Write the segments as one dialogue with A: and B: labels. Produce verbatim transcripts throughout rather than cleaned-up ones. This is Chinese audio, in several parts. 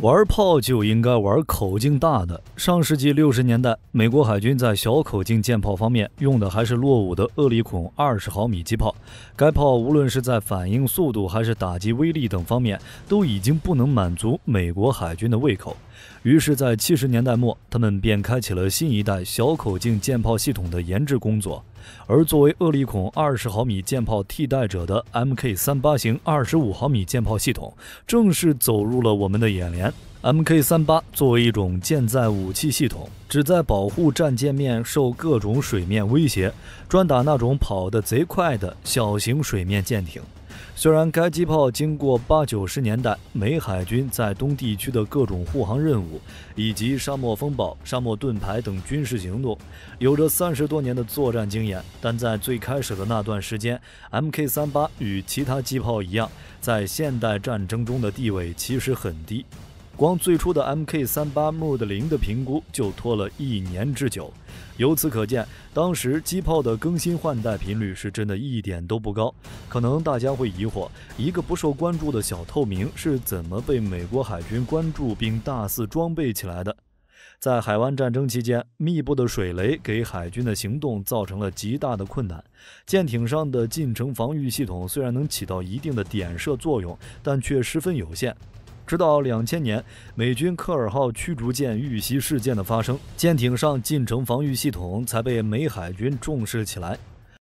A: 玩炮就应该玩口径大的。上世纪六十年代，美国海军在小口径舰炮方面用的还是落伍的厄里孔二十毫米机炮。该炮无论是在反应速度还是打击威力等方面，都已经不能满足美国海军的胃口。于是，在七十年代末，他们便开启了新一代小口径舰炮系统的研制工作。而作为厄里孔二十毫米舰炮替代者的 M K 三十八 型二十五毫米舰炮系统，正式走入了我们的眼帘。M K 三十八 作为一种舰载武器系统，旨在保护战舰面受各种水面威胁，专打那种跑得贼快的小型水面舰艇。虽然该机炮经过八九十年代美海军在东地区的各种护航任务，以及沙漠风暴、沙漠盾牌等军事行动，有着三十多年的作战经验，但在最开始的那段时间 ，M K 三十八 与其他机炮一样，在现代战争中的地位其实很低。光最初的 M K 三十八 M O D 零的评估就拖了一年之久，由此可见，当时机炮的更新换代频率是真的一点都不高。可能大家会疑惑，一个不受关注的小透明是怎么被美国海军关注并大肆装备起来的？在海湾战争期间，密布的水雷给海军的行动造成了极大的困难。舰艇上的近程防御系统虽然能起到一定的点射作用，但却十分有限。直到两千年，美军科尔号驱逐舰遇袭事件的发生，舰艇上近程防御系统才被美海军重视起来。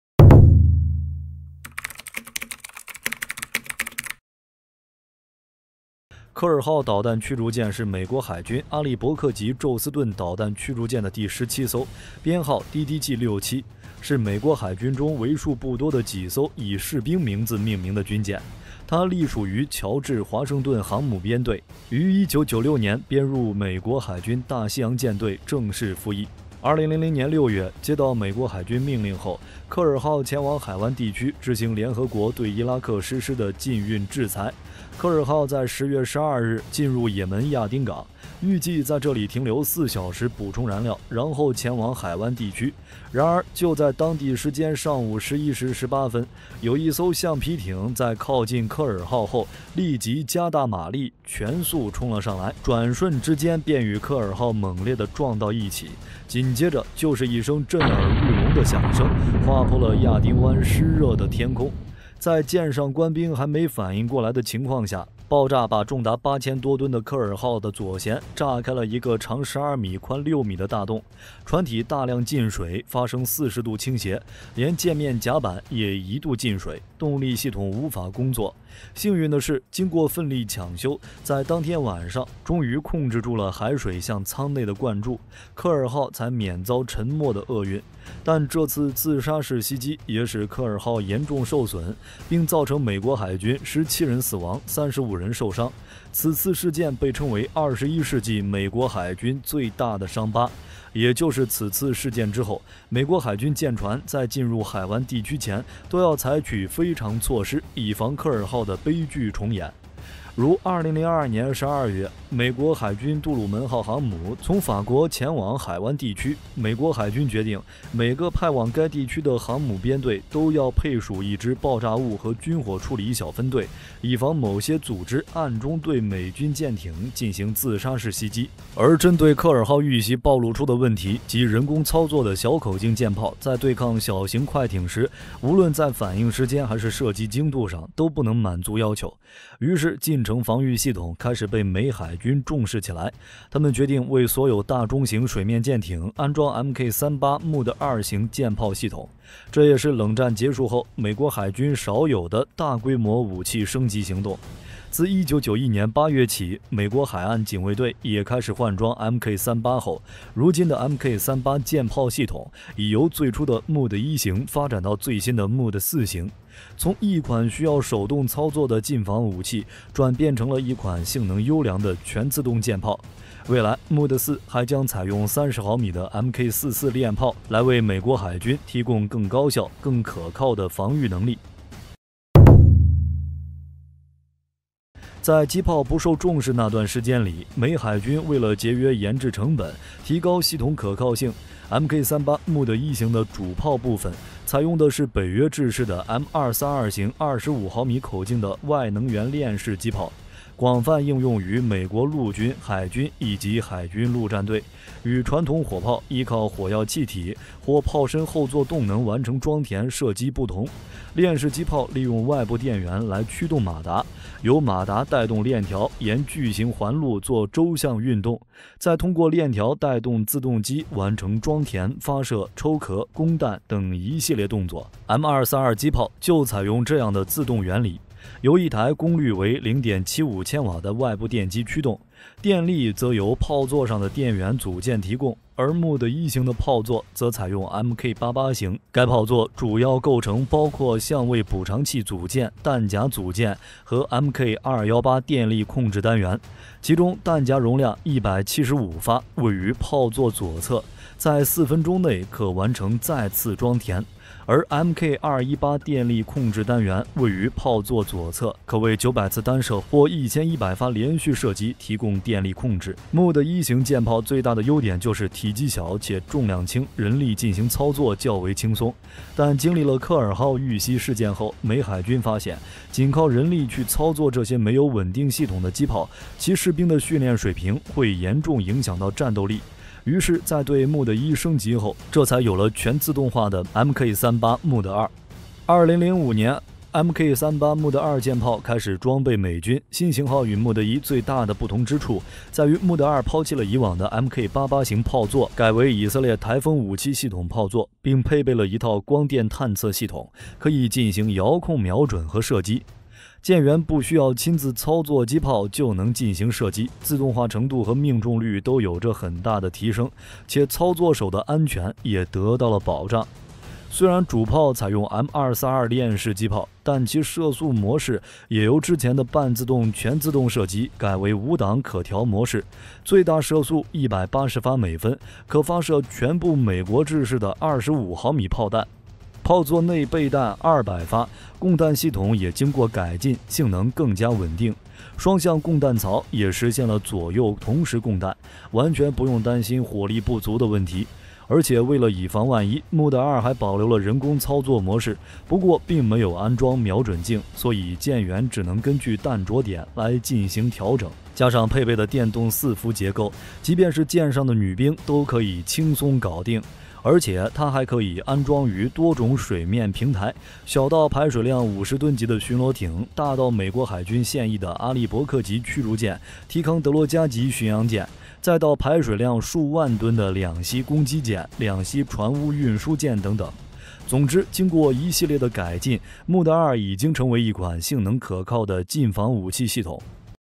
A: 科尔号导弹驱逐舰是美国海军阿利伯克级宙斯盾导弹驱逐舰的第十七艘，编号 D D G 六七，是美国海军中为数不多的几艘以士兵名字命名的军舰。它隶属于乔治·华盛顿航母编队，于一九九六年编入美国海军大西洋舰队，正式服役。二零零零年六月，接到美国海军命令后，科尔号前往海湾地区执行联合国对伊拉克实施的禁运制裁。科尔号在十月十二日进入也门亚丁港，预计在这里停留四小时补充燃料，然后前往海湾地区。然而，就在当地时间上午十一时十八分，有一艘橡皮艇在靠近科尔号后，立即加大马力，全速冲了上来，转瞬之间便与科尔号猛烈地撞到一起。紧接着就是一声震耳欲聋的响声，划破了亚丁湾湿热的天空。在舰上官兵还没反应过来的情况下，爆炸把重达八千多吨的科尔号的左舷炸开了一个长十二米、宽六米的大洞，船体大量进水，发生四十度倾斜，连舰面甲板也一度进水，动力系统无法工作。幸运的是，经过奋力抢修，在当天晚上终于控制住了海水向舱内的灌注，科尔号才免遭沉没的厄运。但这次自杀式袭击也使科尔号严重受损，并造成美国海军十七人死亡、三十五人受伤。此次事件被称为二十一世纪美国海军最大的伤疤。也就是此次事件之后，美国海军舰船在进入海湾地区前都要采取非常措施，以防科尔号的悲剧重演。如二零零二年十二月，美国海军杜鲁门号航母从法国前往海湾地区，美国海军决定每个派往该地区的航母编队都要配属一支爆炸物和军火处理小分队，以防某些组织暗中对美军舰艇进行自杀式袭击。而针对科尔号遇袭暴露出的问题及人工操作的小口径舰炮在对抗小型快艇时，无论在反应时间还是射击精度上都不能满足要求。于是近程防御系统开始被美海军重视起来，他们决定为所有大中型水面舰艇安装 M K 三十八 M O D 二型舰炮系统。这也是冷战结束后美国海军少有的大规模武器升级行动。自一九九一年八月起，美国海岸警卫队也开始换装 M K 三十八后，如今的 M K 三十八 舰炮系统已由最初的 M O D 一型发展到最新的 M O D 四型，从一款需要手动操作的近防武器转变成了一款性能优良的全自动舰炮。未来 M O D 四还将采用三十毫米的 M K 四十四 链炮，来为美国海军提供更高效、更可靠的防御能力。在机炮不受重视那段时间里，美海军为了节约研制成本，提高系统可靠性 ，M K 三十八 M O D 一型的主炮部分采用的是北约制式的 M 二三二型二十五毫米口径的外能源链式机炮。 广泛应用于美国陆军、海军以及海军陆战队。与传统火炮依靠火药气体或炮身后座动能完成装填射击不同，链式机炮利用外部电源来驱动马达，由马达带动链条沿矩形环路做周向运动，再通过链条带动自动机完成装填、发射、抽壳、供弹等一系列动作。M 二三二 机炮就采用这样的自动原理，由一台功率为 零点七五千瓦的外部电机驱动，电力则由炮座上的电源组件提供，而木的一型的炮座则采用 M K 八十八 型。该炮座主要构成包括相位补偿器组件、弹夹组件和 M K 二一八 电力控制单元，其中弹夹容量一百七十五发，位于炮座左侧，在四分钟内可完成再次装填。而 M K 二一八 电力控制单元位于炮座左侧，可为九百次单射或一千一百发连续射击提供电力控制。木的一型舰炮最大的优点就是体积小且重量轻，人力进行操作较为轻松。但经历了科尔号遇袭事件后，美海军发现，仅靠人力去操作这些没有稳定系统的机炮，其士兵的训练水平会严重影响到战斗力。于是，在对木的一升级后，这才有了全自动化的 M K 三十八 木的二。二零零五年 ，M K 三十八 木的二舰炮开始装备美军。新型号与木的一最大的不同之处，在于木的二抛弃了以往的 M K 八十八 型炮座，改为以色列台风武器系统炮座，并配备了一套光电探测系统，可以进行遥控瞄准和射击。舰员不需要亲自操作机炮就能进行射击，自动化程度和命中率都有着很大的提升，且操作手的安全也得到了保障。虽然主炮采用 M 二三二 链式机炮，但其射速模式也由之前的半自动全自动射击改为五档可调模式，最大射速一百八十发每分，可发射全部美国制式的二十五毫米炮弹。炮座内备弹二百发，供弹系统也经过改进，性能更加稳定。双向供弹槽也实现了左右同时供弹，完全不用担心火力不足的问题。而且为了以防万一，木的二还保留了人工操作模式，不过并没有安装瞄准镜，所以舰员只能根据弹着点来进行调整。加上配备的电动四伏结构，即便是舰上的女兵都可以轻松搞定。而且它还可以安装于多种水面平台，小到排水量五十吨级的巡逻艇，大到美国海军现役的阿利伯克级驱逐舰、提康德罗加级巡洋舰，再到排水量数万吨的两栖攻击舰、两栖船坞运输舰等等。总之，经过一系列的改进，木的二已经成为一款性能可靠的近防武器系统。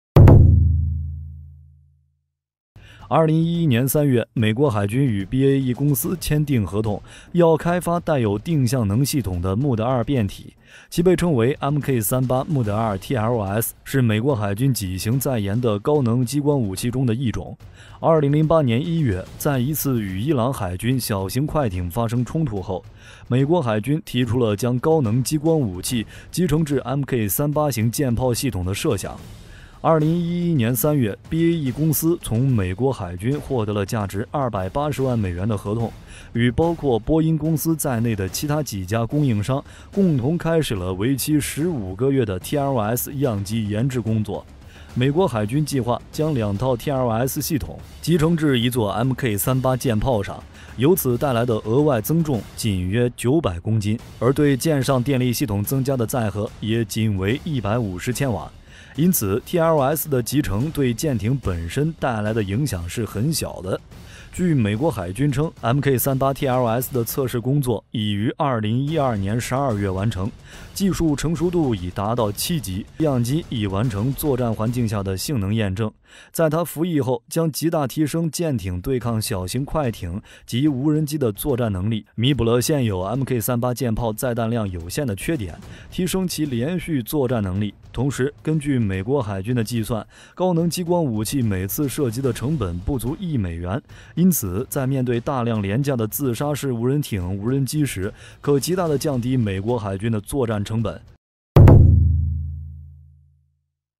A: 二零一一年三月，美国海军与 B A E 公司签订合同，要开发带有定向能系统的木的二变体，其被称为 M K 三十八 木的二 T L S， 是美国海军几型在研的高能机关武器中的一种。二零零八年一月，在一次与伊朗海军小型快艇发生冲突后，美国海军提出了将高能激光武器集成至 M K 三十八 型舰炮系统的设想。二零一一年三月 ，B A E 公司从美国海军获得了价值二百八十万美元的合同，与包括波音公司在内的其他几家供应商共同开始了为期十五个月的 T L S 样机研制工作。美国海军计划将两套 T L S 系统集成至一座 M K 三十八 舰炮上，由此带来的额外增重仅约九百公斤，而对舰上电力系统增加的载荷也仅为一百五十千瓦。因此 T L S 的集成对舰艇本身带来的影响是很小的。据美国海军称 ，M K 三十八 T L S 的测试工作已于二零一二年十二月完成，技术成熟度已达到七级，样机已完成作战环境下的性能验证。在它服役后，将极大提升舰艇对抗小型快艇及无人机的作战能力，弥补了现有 M K 三十八 舰炮载弹量有限的缺点，提升其连续作战能力。同时，根据美国海军的计算，高能激光武器每次射击的成本不足一美元，因此在面对大量廉价的自杀式无人艇、无人机时，可极大地降低美国海军的作战成本。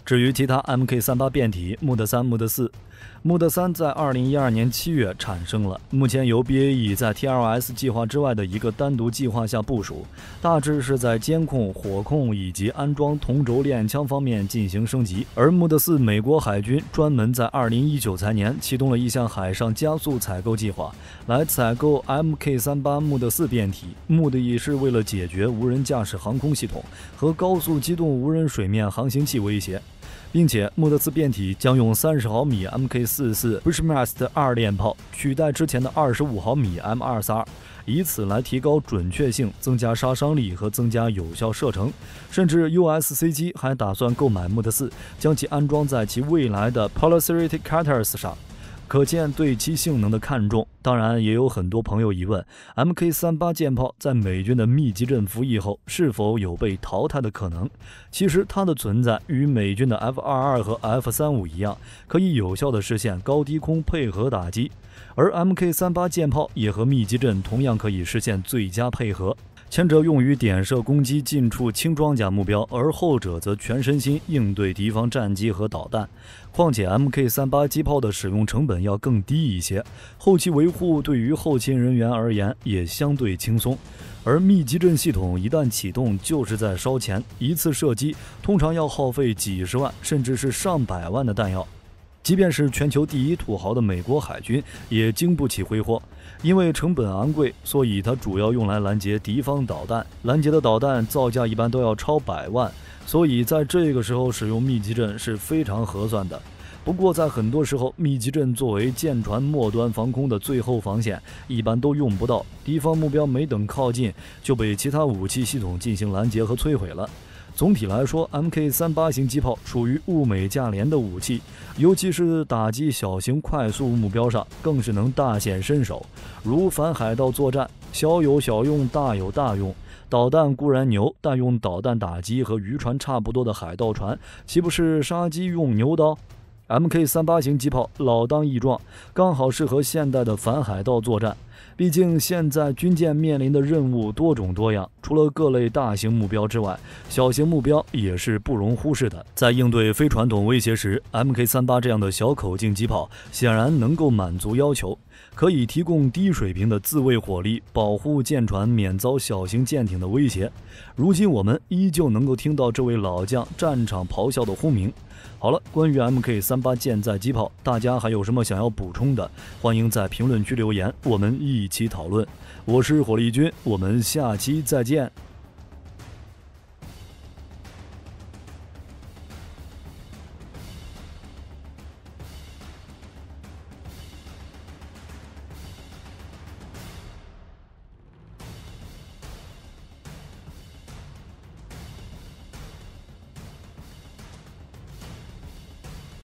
A: 至于其他 M K 三十八 变体，穆德三、穆德四。穆德三在二零一二年七月产生了，目前由 B A E 在 T L S 计划之外的一个单独计划下部署，大致是在监控、火控以及安装同轴链枪方面进行升级。而穆德四，美国海军专门在二零一九财年启动了一项海上加速采购计划，来采购 M K 三十八 穆德四变体，目的也是为了解决无人驾驶航空系统和高速机动无人水面航行器威胁。并且穆德斯变体将用三十毫米 M K 四十四 Bushmast 二链炮取代之前的二十五毫米 M 二十二，以此来提高准确性、增加杀伤力和增加有效射程。甚至 U S C 机还打算购买穆德四，将其安装在其未来的 Polaris Cutters 上。可见对其性能的看重。当然，也有很多朋友疑问 M K 三十八 舰炮在美军的密集阵服役后是否有被淘汰的可能。其实它的存在与美军的 F 二十二 和 F 三十五 一样，可以有效地实现高低空配合打击，而 M K 三十八 舰炮也和密集阵同样可以实现最佳配合。前者用于点射攻击近处轻装甲目标，而后者则全身心应对敌方战机和导弹。况且 M K 三十八 机炮的使用成本要更低一些，后期维护对于后勤人员而言也相对轻松。而密集阵系统一旦启动就是在烧钱，一次射击通常要耗费几十万甚至是上百万的弹药。即便是全球第一土豪的美国海军也经不起挥霍，因为成本昂贵，所以它主要用来拦截敌方导弹，拦截的导弹造价一般都要超百万，所以在这个时候使用密集阵是非常合算的。不过在很多时候，密集阵作为舰船末端防空的最后防线，一般都用不到，敌方目标没等靠近就被其他武器系统进行拦截和摧毁了。总体来说 ，M K 三十八 型机炮属于物美价廉的武器，尤其是打击小型快速目标上，更是能大显身手。如反海盗作战，小有小用，大有大用。导弹固然牛，但用导弹打击和渔船差不多的海盗船，岂不是杀鸡用牛刀？M K 三十八 型机炮老当益壮，刚好适合现代的反海盗作战。毕竟现在军舰面临的任务多种多样，除了各类大型目标之外，小型目标也是不容忽视的。在应对非传统威胁时 ，M K 三十八 这样的小口径机炮显然能够满足要求，可以提供低水平的自卫火力，保护舰船免遭小型舰艇的威胁。如今我们依旧能够听到这位老将战场咆哮的轰鸣。好了，关于 M K 三十八 舰载机炮，大家还有什么想要补充的？欢迎在评论区留言，我们一起讨论。我是火力军，我们下期再见。